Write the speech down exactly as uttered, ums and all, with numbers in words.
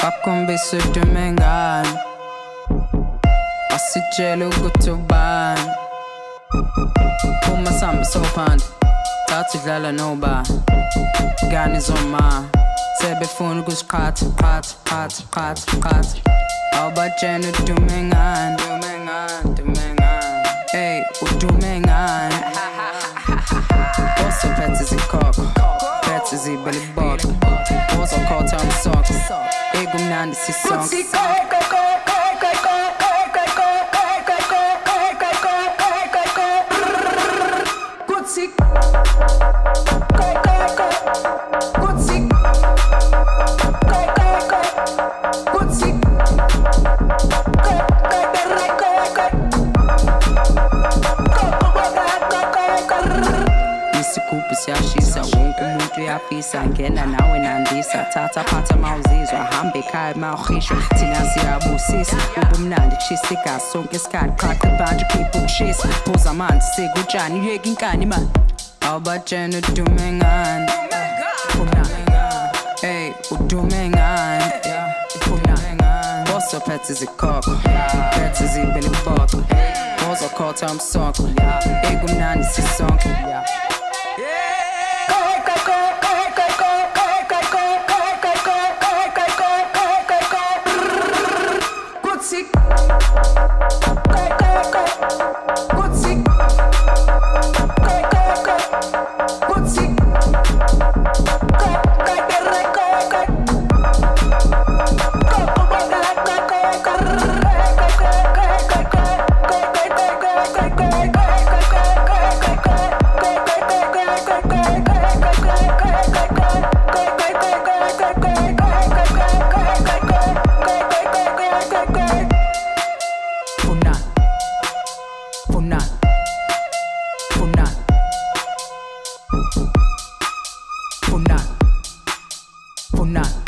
bakhombisa udume ngani, asitshela ukuthi ubani. Uma sihamba sophandle thatha idlala nobani, ngane zoma sebefuna ukusiqhatha qhatha qhatha qhatha qhatha. Awubatshena udume ngani, udume ngani, udume ngani, hey udume ngani. Osophethe izikhokho, phethe izibeliboko, ozokhotha umsoko, ekumnandi sisonke. Isigubhu siyashisa, wonke umuntu uyafisa, ngena nawe nandisa, thatha phatha mawuzizwa, hamba ekhaya mawuhishwa, thina siyabusisa, ubumnandi kushisa igazi sonke isikhathi, qhaqa ibhanji khipha ukushisa, phuza amanzi sekutshani, uyeka inkani mani. Awubatshena udume ngani, hey udume ngani, osophethe izikhokho, phethe izibeliboko, ozokhotha umsoko, ekumnandi sisonke. Funani, Funani, Funani.